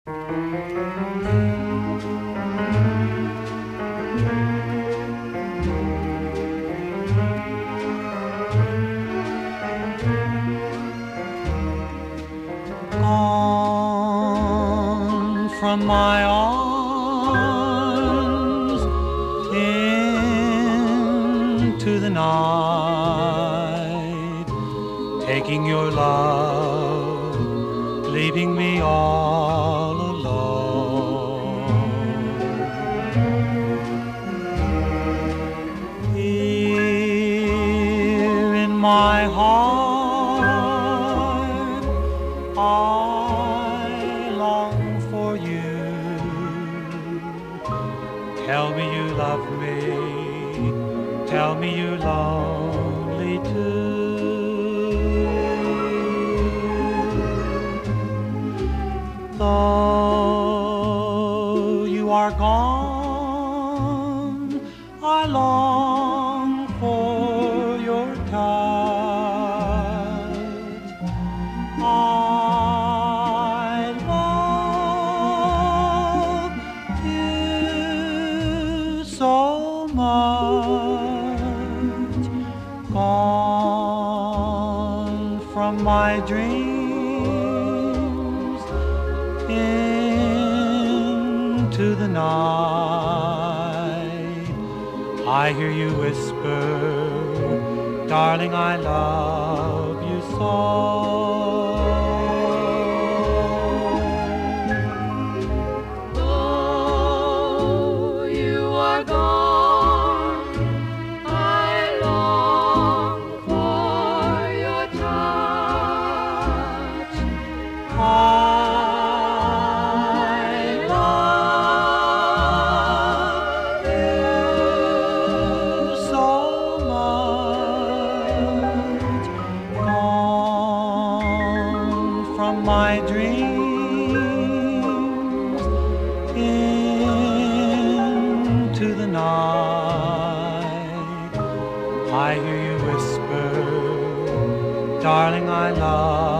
Gone from my arms into the night, taking your love, leaving me all alone. Here in my heart, I long for you. Tell me you love me, tell me you're lonely too. Though you are gone, I long for your touch. I love you so much. Gone from my dreams into the night, I hear you whisper, darling, I love you so. Though you are gone, I long for your touch. I love you so much. Gone from my dreams into the night, I hear you whisper, darling, I love